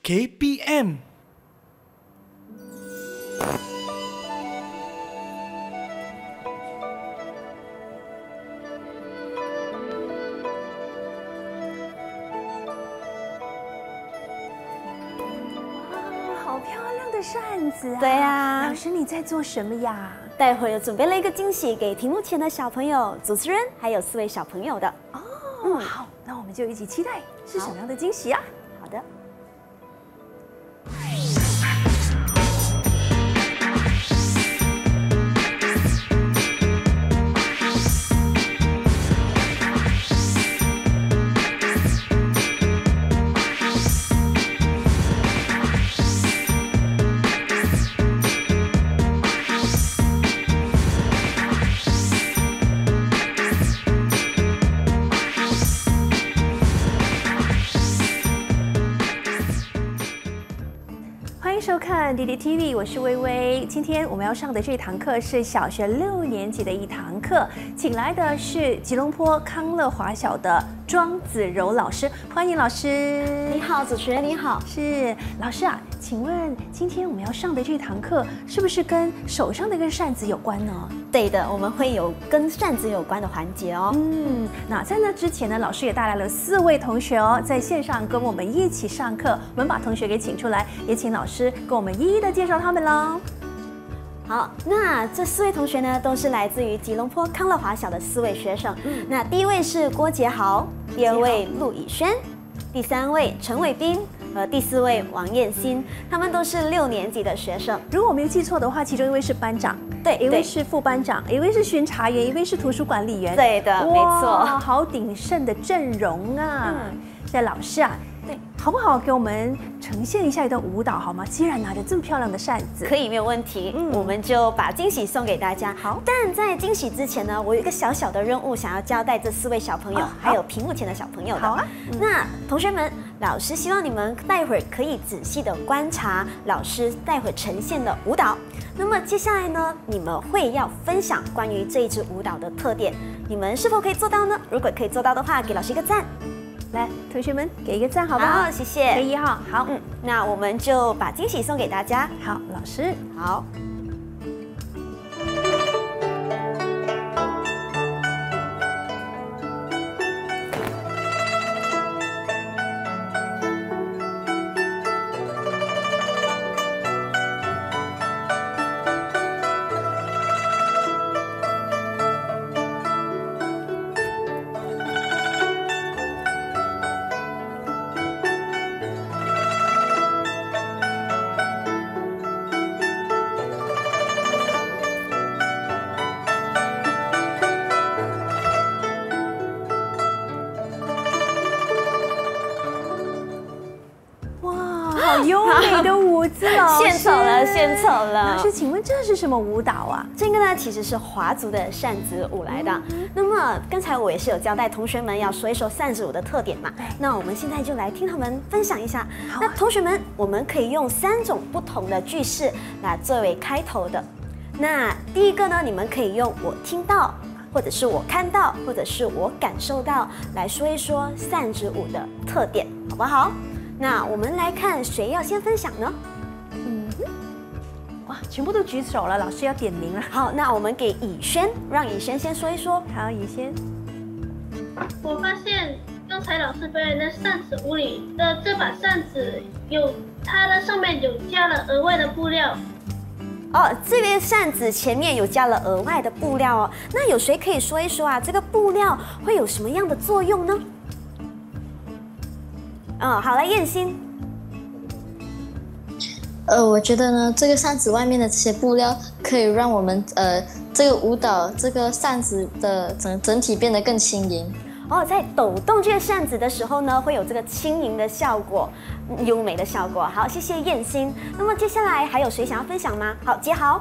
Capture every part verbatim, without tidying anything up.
K P M。 好漂亮的扇子啊！ 对呀， 老师你在做什么呀？ 待会儿有准备了一个惊喜给屏幕前的小朋友、主持人还有四位小朋友的。 哦，嗯，好，那我们就一起期待是什么样的惊喜啊？ 好的。 欢迎收看 D D T V， 我是微微。今天我们要上的这堂课是小学六年级的一堂课，请来的是吉隆坡康乐华小的庄子柔老师，欢迎老师。 你好，主持人你好。 是老师啊，请问今天我们要上的这堂课是不是跟手上的这个扇子有关呢？ 对的，我们会有跟扇子有关的环节哦。 嗯，那在那之前呢，老师也带来了四位同学哦，在线上跟我们一起上课。我们把同学给请出来，也请老师跟我们一一的介绍他们喽。 好，那这四位同学呢，都是来自于吉隆坡康乐华小的四位学生。嗯，那第一位是郭杰豪，第二位陆以轩，第三位陈伟斌和第四位王燕欣，他们都是六年级的学生。 如果我没有记错的话，其中一位是班长， 对， 一位是副班长，一位是巡查员，一位是图书管理员。 对的，没错， 好鼎盛的阵容啊！嗯，这老师啊。对，好不好？给我们呈现一下一段舞蹈好吗？既然拿着这么漂亮的扇子， 可以，没有问题。嗯，我们就把惊喜送给大家。 好， 但在惊喜之前呢，我有一个小小的任务想要交代这四位小朋友，哦、还有屏幕前的小朋友的。 好啊， 嗯、那同学们，老师希望你们待会儿可以仔细的观察老师待会儿呈现的舞蹈。那么接下来呢，你们会要分享关于这一支舞蹈的特点，你们是否可以做到呢？如果可以做到的话，给老师一个赞。 来，同学们给一个赞好不好？ 好，谢谢。 可以哈，好， 嗯，那我们就把惊喜送给大家。 好，老师， 好。 好优美的舞姿哦！ 献丑了，献丑了。 老师，请问这是什么舞蹈啊？ 这个呢，其实是华族的扇子舞来的。嗯、那么刚才我也是有交代同学们要说一说扇子舞的特点嘛。那我们现在就来听他们分享一下。啊、那同学们，我们可以用三种不同的句式来作为开头的。那第一个呢，你们可以用我听到，或者是我看到，或者是我感受到来说一说扇子舞的特点，好不好？那我们来看谁要先分享呢？ 嗯，哇，全部都举手了，老师要点名了。 好，那我们给以轩，让以轩先说一说。 好，以轩。 我发现刚才老师表演的扇子舞里的这把扇子有，它的上面有加了额外的布料。 哦，这个扇子前面有加了额外的布料哦。那有谁可以说一说啊？这个布料会有什么样的作用呢？嗯，好了，燕欣。 呃，我觉得呢，这个扇子外面的这些布料可以让我们呃这个舞蹈这个扇子的整整体变得更轻盈。 哦，在抖动这个扇子的时候呢，会有这个轻盈的效果，优美的效果。好，谢谢燕欣。那么接下来还有谁想要分享吗？好，杰豪。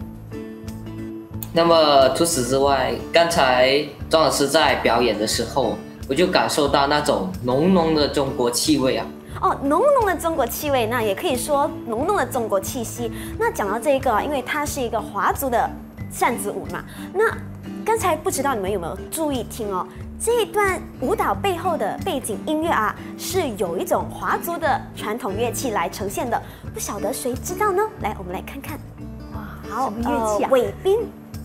那么除此之外，刚才庄老师在表演的时候，我就感受到那种浓浓的中国气味啊！ 哦，浓浓的中国气味，那也可以说浓浓的中国气息。那讲到这个，因为它是一个华族的扇子舞嘛。那刚才不知道你们有没有注意听哦？这一段舞蹈背后的背景音乐啊，是有一种华族的传统乐器来呈现的，不晓得谁知道呢？来，我们来看看。 哇， 好， 什么乐器啊？ 呃、伟斌，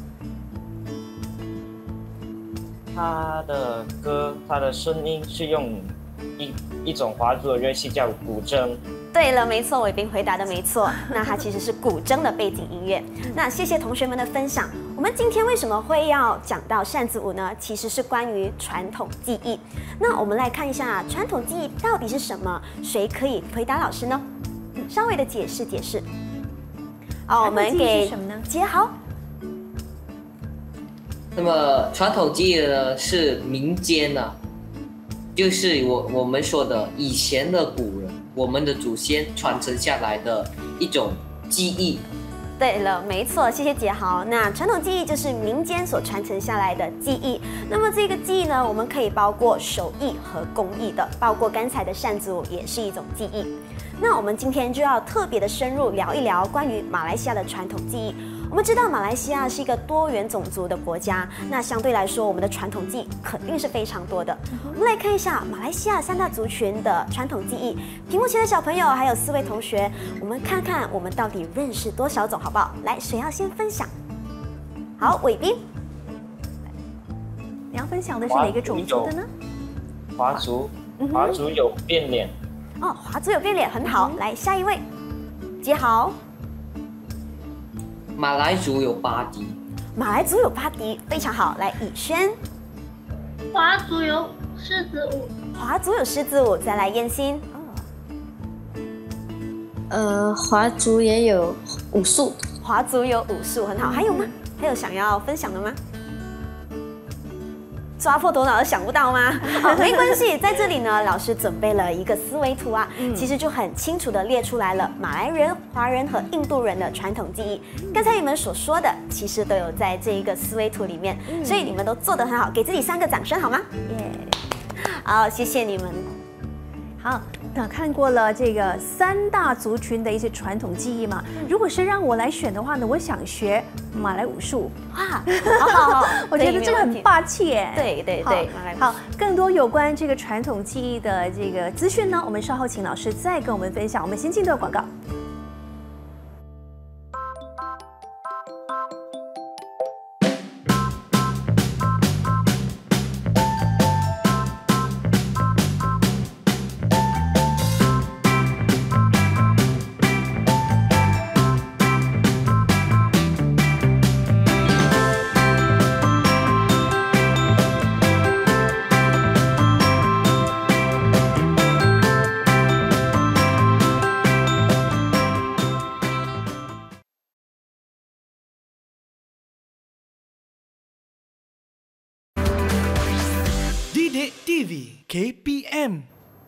他的歌，他的声音是用一一种华族的乐器叫古筝。 对了，没错，伟斌回答的没错。那它其实是古筝的背景音乐。那谢谢同学们的分享。我们今天为什么会要讲到扇子舞呢？其实是关于传统技艺。那我们来看一下传统技艺到底是什么？谁可以回答老师呢？嗯、稍微的解释解释。好，我们给杰豪。 那么传统技艺呢是民间啊，就是我我们说的以前的古人。我们的祖先传承下来的一种技艺。 对了，没错，谢谢杰豪。那传统技艺就是民间所传承下来的技艺。那么这个技艺呢，我们可以包括手艺和工艺的，包括刚才的扇子舞也是一种技艺。那我们今天就要特别的深入聊一聊关于马来西亚的传统技艺。我们知道马来西亚是一个多元种族的国家，那相对来说，我们的传统技艺肯定是非常多的。我们来看一下马来西亚三大族群的传统技艺。屏幕前的小朋友还有四位同学，我们看看我们到底认识多少种，好不好？来，谁要先分享？好，伟斌， 你要分享的是哪个种族的呢？ 华族，华族有变脸。 哦，华族有变脸，很好。来，下一位，杰豪。 马来族有巴迪， 马来族有巴迪，非常好。来，以轩， 华族有狮子舞， 华族有狮子舞。再来，燕心， 呃，华族也有武术， 华族有武术，很好。还有吗？还有想要分享的吗？抓破头脑都想不到吗？好，没关系，在这里呢，老师准备了一个思维图啊，嗯、其实就很清楚的列出来了马来人、华人和印度人的传统技艺。刚才你们所说的，其实都有在这一个思维图里面，嗯、所以你们都做得很好，给自己三个掌声好吗？耶！好，谢谢你们。 好，那看过了这个三大族群的一些传统技艺嘛。如果是让我来选的话呢，我想学马来武术。 哇，好好好， 我觉得这个很霸气耶。 对对对，马来武术。 好，更多有关这个传统技艺的这个资讯呢，我们稍后请老师再跟我们分享。我们先进段广告。 Didik T V K P M。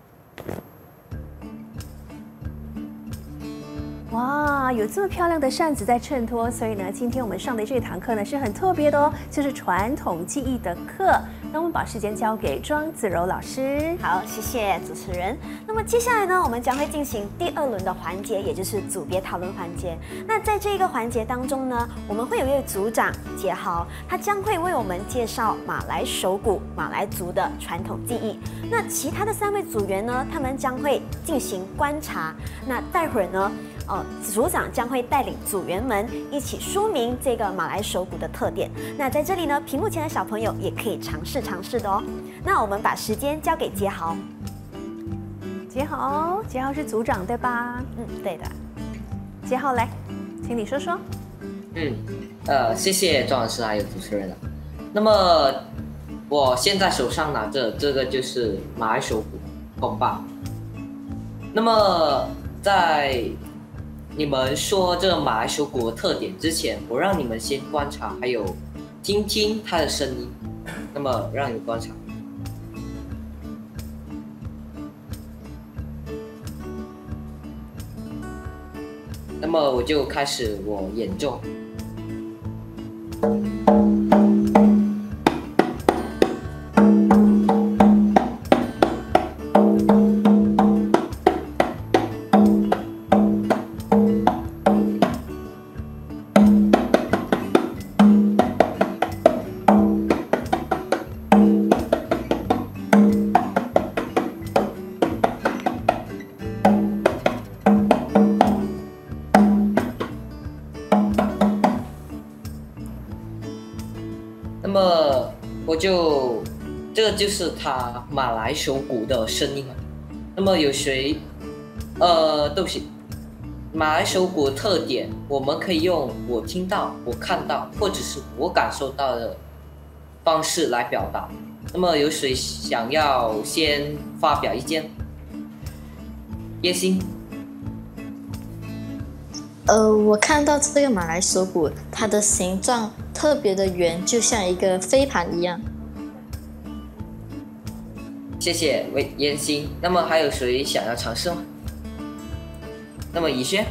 哇，有这么漂亮的扇子在衬托，所以呢，今天我们上的这堂课呢是很特别的哦，就是传统技艺的课。那我们把时间交给庄子柔老师。 好，谢谢主持人。那么接下来呢，我们将会进行第二轮的环节，也就是组别讨论环节。那在这个环节当中呢，我们会有一位组长杰豪，他将会为我们介绍马来手鼓马来族的传统技艺。那其他的三位组员呢，他们将会进行观察。那待会儿呢，呃，组长将会带领组员们一起说明这个马来手鼓的特点。那在这里呢，屏幕前的小朋友也可以尝试尝试的哦。那我们把时间交给杰豪。 杰豪，杰豪是组长对吧？ 嗯，对的。 杰豪来，请你说说。 嗯，呃，谢谢庄老师还有主持人了。那么我现在手上拿着这个就是马来手鼓风棒。那么在你们说这个马来手鼓的特点之前，我让你们先观察，还有听听它的声音。那么让你们观察。那么我就开始我演奏。 那么我就这个就是他马来手鼓的声音嘛。那么有谁呃对不起，马来手鼓的特点，我们可以用我听到、我看到，或者是我感受到的方式来表达。那么有谁想要先发表意见？叶欣。 呃，我看到这个马来手鼓，它的形状特别的圆，就像一个飞盘一样。 谢谢魏燕欣。那么还有谁想要尝试吗？那么怡轩，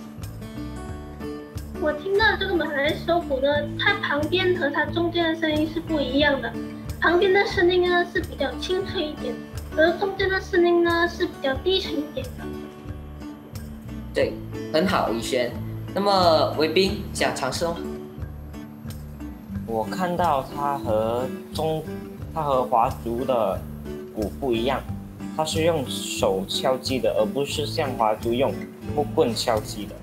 我听到这个马来手鼓呢，它旁边和它中间的声音是不一样的。旁边的声音呢是比较清脆一点，而中间的声音呢是比较低沉一点的。 对，很好，怡轩。那么韦斌想尝试吗？ 我看到它和中，它和华族的鼓不一样，它是用手敲击的，而不是像华族用木棍敲击的。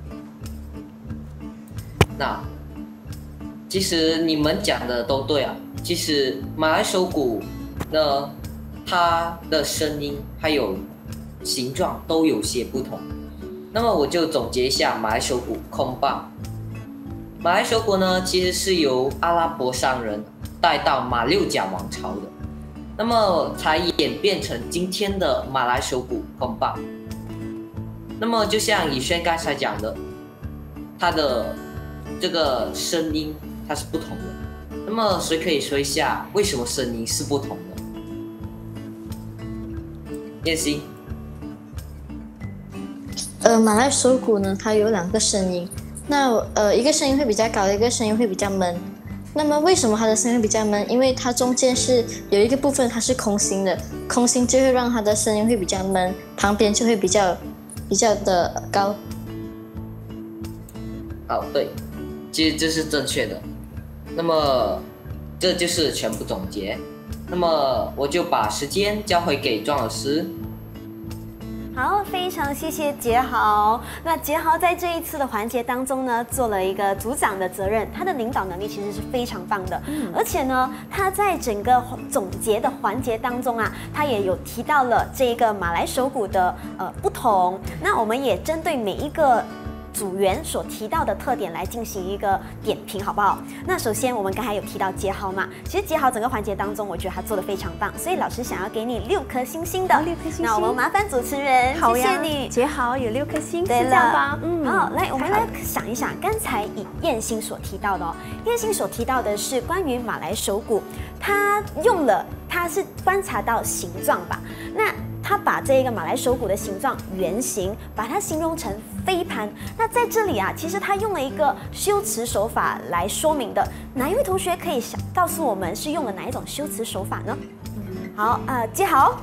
那其实你们讲的都对啊。其实马来手鼓呢，它的声音还有形状都有些不同。那么我就总结一下马来手鼓空棒。马来手鼓呢，其实是由阿拉伯商人带到马六甲王朝的，那么才演变成今天的马来手鼓空棒。那么就像以轩刚才讲的，它的这个声音它是不同的。那么谁可以说一下为什么声音是不同的？燕欣。 呃，马来手鼓呢，它有两个声音，那呃，一个声音会比较高，一个声音会比较闷。那么为什么它的声音会比较闷？因为它中间是有一个部分它是空心的，空心就会让它的声音会比较闷，旁边就会比较比较的高。 好，对，其实这是正确的。那么这就是全部总结。那么我就把时间交回给庄老师。 好，非常谢谢杰豪。那杰豪在这一次的环节当中呢，做了一个组长的责任，他的领导能力其实是非常棒的。嗯，而且呢，他在整个总结的环节当中啊，他也有提到了这一个马来手鼓的呃不同。那我们也针对每一个组员所提到的特点来进行一个点评，好不好？那首先我们刚才有提到杰豪嘛，其实杰豪整个环节当中，我觉得他做得非常棒，所以老师想要给你六颗星星的， 六颗星星。 那我们麻烦主持人， 好呀， 谢谢你， 杰豪有六颗星， 对是这样吧？ 嗯，好，来，我们来想一想，刚才以燕欣所提到的哦，燕欣所提到的是关于马来手鼓，他用了，他是观察到形状吧？那他把这个马来手鼓的形状圆形，把它形容成飞盘。那在这里啊，其实他用了一个修辞手法来说明的。哪一位同学可以想告诉我们是用了哪一种修辞手法呢？好，呃，杰豪。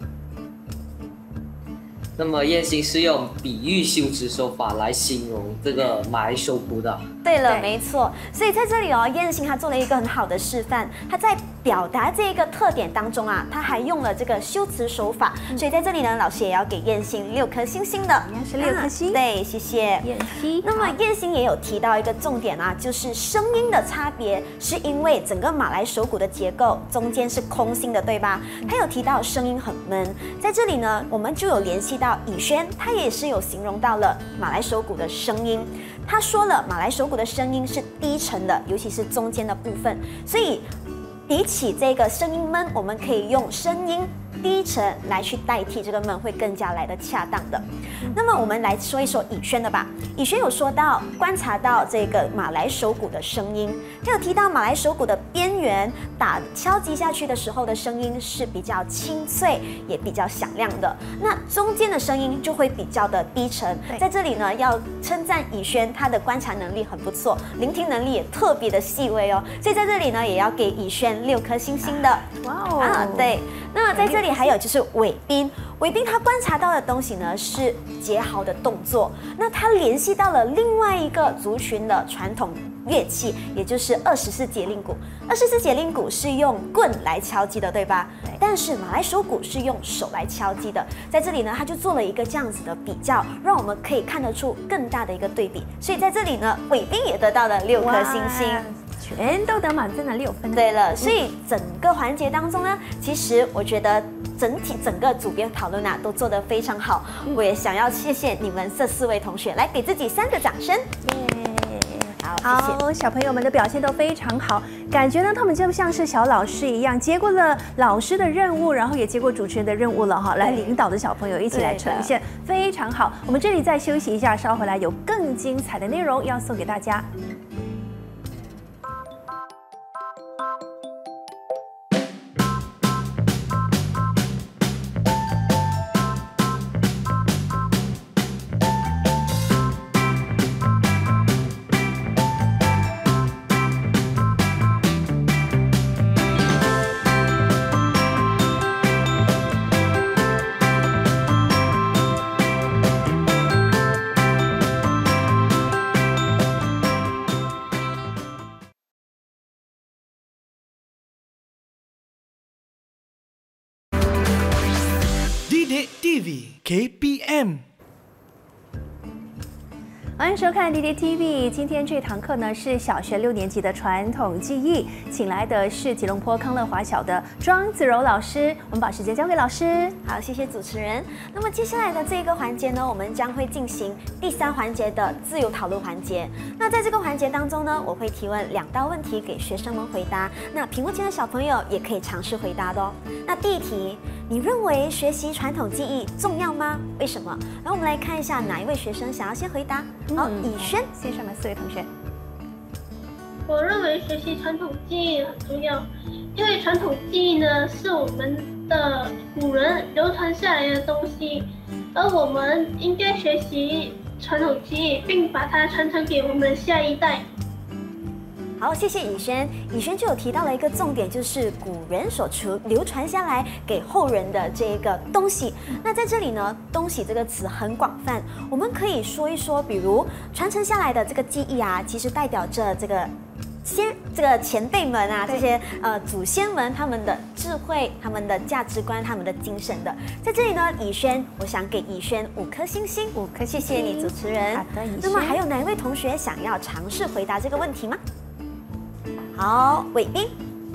那么燕欣是用比喻修辞手法来形容这个马来手鼓的。 对了，没错。所以在这里哦，燕欣他做了一个很好的示范。他在表达这个特点当中啊，他还用了这个修辞手法。嗯、所以在这里呢，老师也要给燕欣六颗星星的， 应该是六颗星。 啊、对，谢谢燕欣。 那么燕欣也有提到一个重点啊，就是声音的差别，是因为整个马来手鼓的结构中间是空心的，对吧？他有提到声音很闷。在这里呢，我们就有联系到以轩，他也是有形容到了马来手鼓的声音。他说了，马来手鼓的声音是低沉的，尤其是中间的部分，所以比起这个声音闷，我们可以用声音低沉来去代替这个闷，会更加来的恰当的。那么我们来说一说以轩的吧。以轩有说到观察到这个马来手鼓的声音，他有提到马来手鼓的边缘打敲击下去的时候的声音是比较清脆，也比较响亮的。那中间的声音就会比较的低沉。在这里呢，要称赞以轩，他的观察能力很不错，聆听能力也特别的细微哦。所以在这里呢，也要给以轩六颗星星的。 哇哦！ 啊，对。那么在这里还有就是韦斌，韦斌他观察到的东西呢是杰豪的动作，那他联系到了另外一个族群的传统乐器，也就是二十四节令鼓。二十四节令鼓是用棍来敲击的，对吧？对。但是马来手鼓是用手来敲击的。在这里呢，他就做了一个这样子的比较，让我们可以看得出更大的一个对比。所以在这里呢，韦斌也得到了六颗星星。 全都得满分了，六分。 对了，所以整个环节当中呢，其实我觉得整体整个组别讨论啊都做得非常好。我也想要谢谢你们这四位同学，来给自己三个掌声。耶！好，谢谢。 好，小朋友们的表现都非常好，感觉呢他们就像是小老师一样，接过了老师的任务，然后也接过主持人的任务了哈，来领导着小朋友一起来呈现，非常好。我们这里再休息一下，稍回来有更精彩的内容要送给大家。 D D T V K P M。 欢迎收看 D D T V。今天这堂课呢是小学六年级的传统技艺，请来的是吉隆坡康乐华小的庄子柔老师。我们把时间交给老师。 好，谢谢主持人。那么接下来的这个环节呢，我们将会进行第三环节的自由讨论环节。那在这个环节当中呢，我会提问两道问题给学生们回答。那屏幕前的小朋友也可以尝试回答的哦。那第一题，你认为学习传统技艺重要吗？为什么？然后我们来看一下哪一位学生想要先回答。好，以轩， 线上的四位同学。 我认为学习传统技艺很重要，因为传统技艺呢是我们的古人流传下来的东西，而我们应该学习传统技艺，并把它传承给我们下一代。 好，谢谢以轩。以轩就有提到了一个重点，就是古人所传流传下来给后人的这个东西。那在这里呢，东西这个词很广泛，我们可以说一说，比如传承下来的这个技艺啊，其实代表着这个先这个前辈们啊，这些呃祖先们他们的智慧、他们的价值观、他们的精神的。在这里呢，以轩，我想给以轩五颗星星，五颗，谢谢你，主持人。 好的，以轩。 那么还有哪一位同学想要尝试回答这个问题吗？好，伟斌。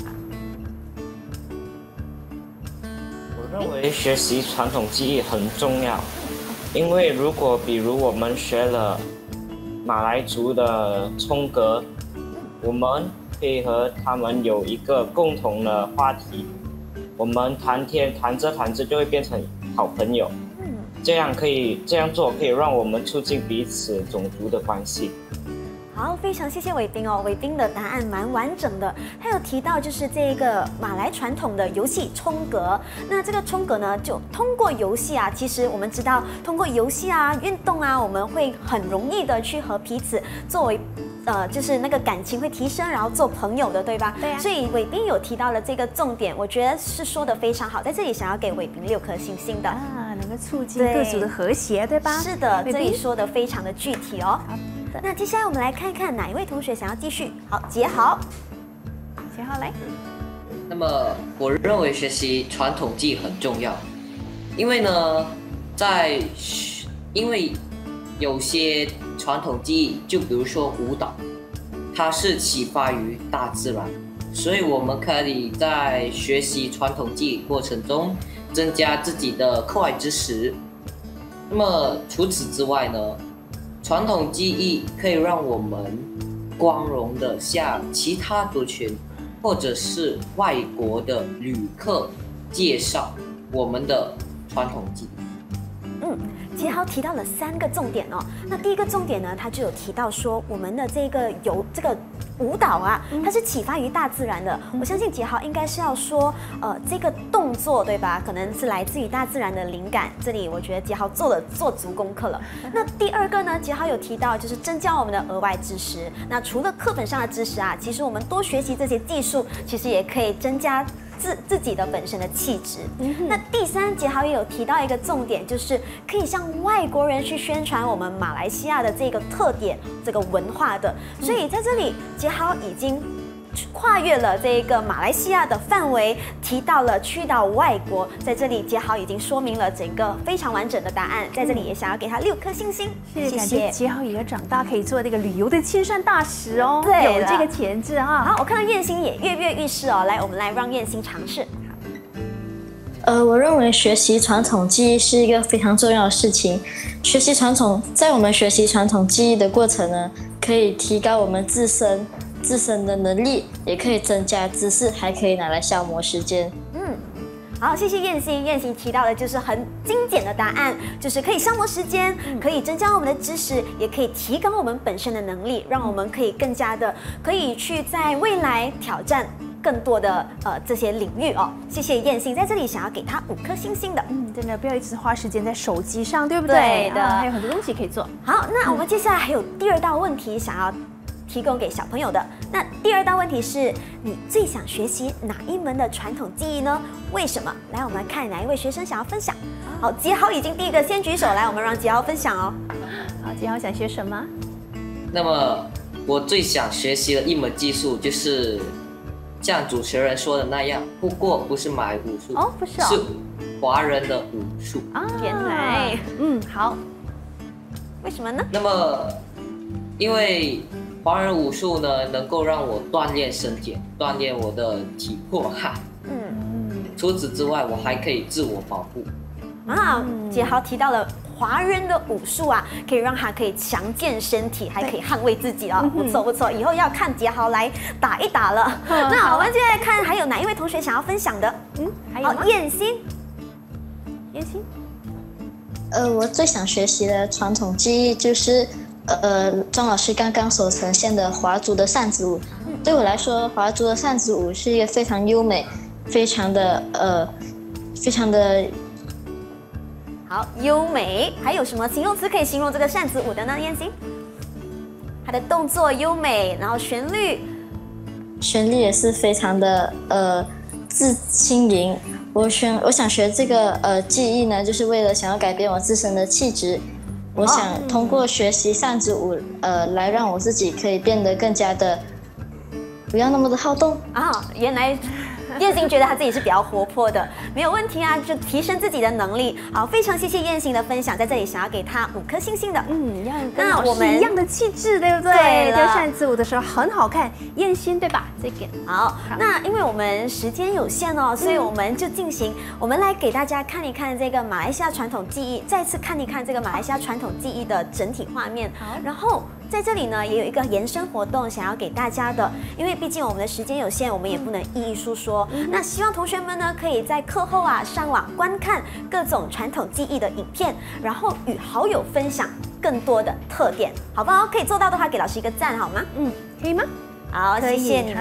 我认为学习传统技艺很重要，因为如果比如我们学了马来族的冲格，我们可以和他们有一个共同的话题，我们谈天谈着谈着就会变成好朋友。嗯，这样可以这样做可以让我们促进彼此种族的关系。 好，非常谢谢伟斌哦，伟斌的答案蛮完整的。他有提到就是这个马来传统的游戏冲格，那这个冲格呢，就通过游戏啊，其实我们知道通过游戏啊、运动啊，我们会很容易的去和彼此作为。呃，就是那个感情会提升，然后做朋友的，对吧？ 对啊。 所以伟斌有提到了这个重点，我觉得是说的非常好，在这里想要给伟斌六颗星星的啊，能够促进各族的和谐，对吧？ 是的，这里说的非常的具体哦。 好的， 那接下来我们来看看哪一位同学想要继续。好，杰豪， 杰豪来。 那么我认为学习传统技艺很重要，因为呢，在因为有些传统技艺，就比如说舞蹈，它是启发于大自然，所以我们可以在学习传统技艺过程中增加自己的课外知识。那么除此之外呢，传统技艺可以让我们光荣的向其他族群或者是外国的旅客介绍我们的传统技艺。 嗯，杰豪提到了三个重点哦。那第一个重点呢，他就有提到说，我们的这个游这个舞蹈啊，它是启发于大自然的。我相信杰豪应该是要说，呃，这个动作对吧？可能是来自于大自然的灵感。这里我觉得杰豪做了做足功课了。那第二个呢，杰豪有提到就是增加我们的额外知识。那除了课本上的知识啊，其实我们多学习这些技术，其实也可以增加。自自己的本身的气质。嗯、那第三，杰豪也有提到一个重点，就是可以向外国人去宣传我们马来西亚的这个特点、这个文化的。所以在这里，杰豪已经跨越了这个马来西亚的范围，提到了去到外国。在这里，杰豪已经说明了整个非常完整的答案，在这里也想要给他六颗星星。 谢谢，感觉杰豪也要长大，可以做这个旅游的亲善大使哦。 对， 有这个潜质哈。 好，我看到燕心也跃跃欲试哦，来，我们来让燕心尝试。 呃，我认为学习传统技艺是一个非常重要的事情。学习传统，在我们学习传统技艺的过程呢，可以提高我们自身自身的能力，也可以增加知识，还可以拿来消磨时间。 嗯，好，谢谢燕心。燕心提到的就是很精简的答案，就是可以消磨时间，可以增加我们的知识，也可以提高我们本身的能力，让我们可以更加的可以去在未来挑战更多的呃这些领域哦。谢谢燕心，在这里想要给他五颗星星的。 嗯，真的不要一直花时间在手机上，对不对？ 对的， 啊、还有很多东西可以做。 好，那我们接下来还有第二道问题想要提供给小朋友的。那第二道问题是你最想学习哪一门的传统技艺呢？为什么？来，我们来看哪一位学生想要分享。好，杰豪已经第一个先举手，来，我们让杰豪分享哦。 好，杰豪想学什么？ 那么我最想学习的一门技术就是像主持人说的那样，不过不是马来武术哦，不是哦， 是华人的武术啊。 原来， 嗯，好。 为什么呢？ 那么，因为华人武术呢，能够让我锻炼身体，锻炼我的体魄哈。 嗯， 除此之外，我还可以自我保护。 啊，杰豪提到了华人的武术啊，可以让他可以强健身体，还可以捍卫自己哦，不错不错，以后要看杰豪来打一打了。那我们接下来看还有哪一位同学想要分享的？ 嗯，还有吗？ 燕心， 燕心， 呃，我最想学习的传统技艺就是呃庄老师刚刚所呈现的华族的扇子舞。对我来说，华族的扇子舞是一个非常优美、非常的呃非常的。 好，优美，还有什么形容词可以形容这个扇子舞的呢？燕心，它的动作优美，然后旋律， 旋律也是非常的呃自轻盈。我选我想学这个呃技艺呢，就是为了想要改变我自身的气质。我想通过学习扇子舞，呃，来让我自己可以变得更加的不要那么的好动啊。原来。燕心觉得他自己是比较活泼的，没有问题啊，就提升自己的能力。好，非常谢谢燕心的分享，在这里想要给他五颗星星的。 嗯，要跟老师一样的气质，对不对？ 对， 丢扇子舞的时候很好看，燕心对吧？这个好。那因为我们时间有限哦，所以我们就进行，我们来给大家看一看这个马来西亚传统技艺，再次看一看这个马来西亚传统技艺的整体画面。好，然后。在这里呢，也有一个延伸活动想要给大家的，因为毕竟我们的时间有限，我们也不能一一述说。嗯、那希望同学们呢，可以在课后啊上网观看各种传统技艺的影片，然后与好友分享更多的特点，好不好？可以做到的话，给老师一个赞好吗？ 嗯，可以吗？ 好，谢谢你们。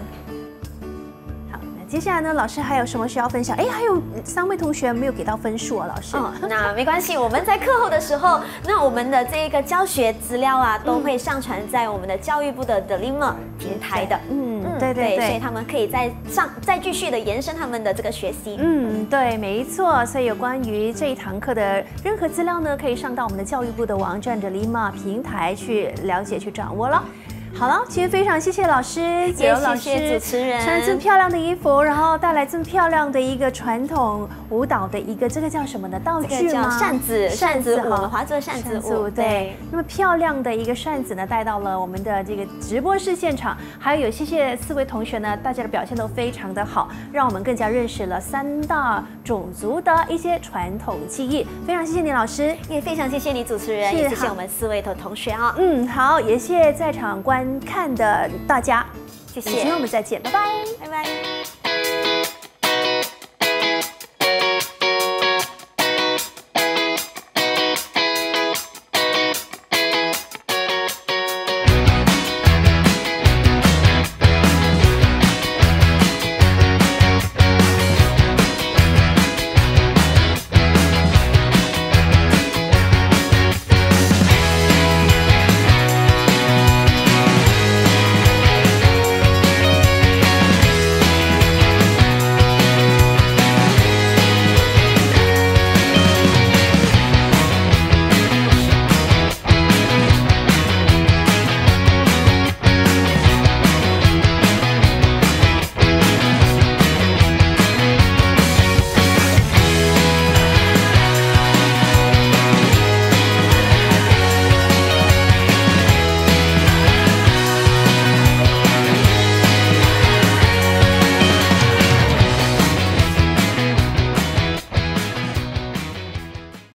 接下来呢，老师还有什么需要分享？哎，还有三位同学没有给到分数啊，老师。 哦，那没关系，我们在课后的时候，那我们的这个教学资料啊，都会上传在我们的教育部的 Delima 平台的。 嗯，对对对， 所以他们可以再上再继续的延伸他们的这个学习。 嗯，对，没错。所以有关于这一堂课的任何资料呢，可以上到我们的教育部的网站 Delima 平台去了解、去掌握了。好了，今天非常谢谢老师， 也谢谢主持人， 穿了这么漂亮的衣服，然后带来这么漂亮的一个传统舞蹈的一个这个叫什么的道具吗？ 扇子，扇子舞，我们华族的扇子舞。 对，那么漂亮的一个扇子呢，带到了我们的这个直播室现场。还有谢谢四位同学呢，大家的表现都非常的好，让我们更加认识了三大种族的一些传统技艺。非常谢谢你老师， 也非常谢谢你主持人，也谢谢我们四位的同学啊。 嗯，好，也谢谢在场观看的大家， 谢谢， 今天我们再见，拜拜， 拜拜。